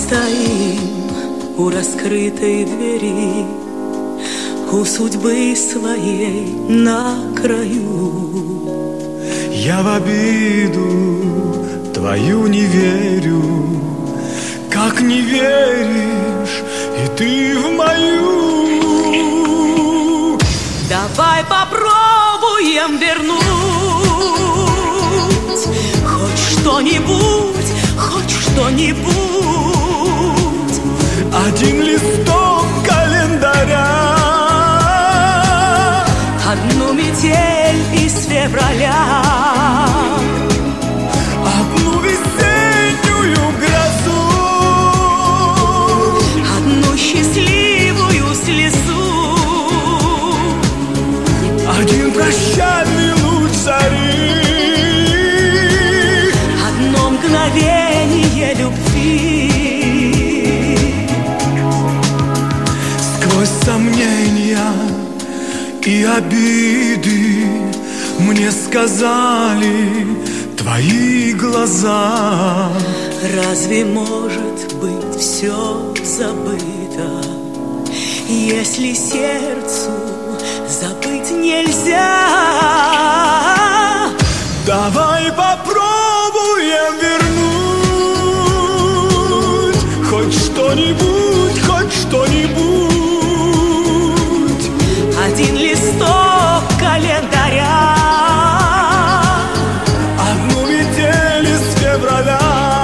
стоим у раскрытой двери, у судьбы своей на краю. Я в обиду твою не верю, как не веришь и ты в мою. Давай попробуем вернуть хоть что-нибудь, хоть что-нибудь. Один листок календаря, одну метель из февраля, одну весеннюю грозу, одну счастливую слезу, один прощальный луч зари, одно мгновение любви. Сквозь сомнения и обиды мне сказали твои глаза. Разве может быть все забыто, если сердцу забыть нельзя? Давай попробуем вернуть хоть что-нибудь, хоть что-нибудь. Один листок календаря, Одну метель из февраля,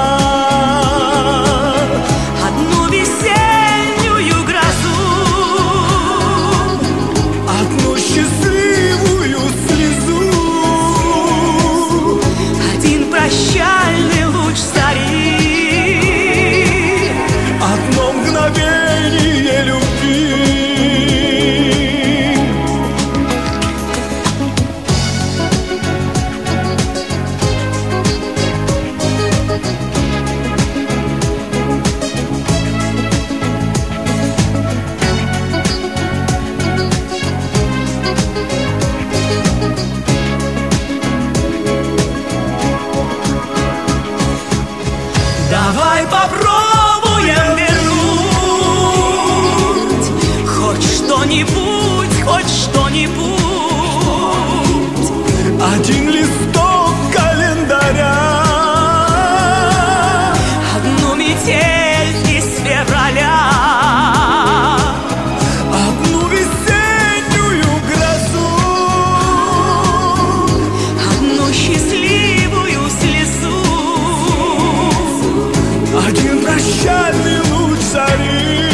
одну весеннюю грозу, одну счастливую слезу, один прощальный луч зари, одно мгновение любви. Давай попробуем вернуть хоть что-нибудь, хоть что-нибудь. Один листок календаря, Одну метель из февраля, одну весеннюю грозу, одну счастливую слезу, один прощальный луч зари,